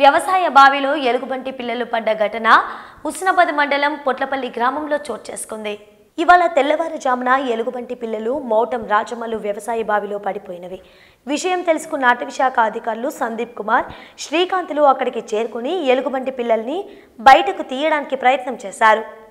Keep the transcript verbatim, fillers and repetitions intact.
వ్యవసాయ బావిలో ఎలుగుబంటి పిల్లలు పడ్డ ఘటన హుస్నాబాద్ మండలం పొట్లపల్లి గ్రామంలో చోటు చేసుకుంది. ఇవాళ తెల్లవారుజామున ఎలుగుబంటి పిల్లలు మౌటం రాజమల్లు వ్యవసాయ బావిలో పడిపోయినవి. విషయం తెలుసుకున్న అటవీశాఖ అధికారులు సందీప్ కుమార్, శ్రీకాంత్లు అక్కడికి చేరుకుని ఎలుగుబంటి పిల్లల్ని బయటకు తీయడానికి ప్రయత్నం చేశారు.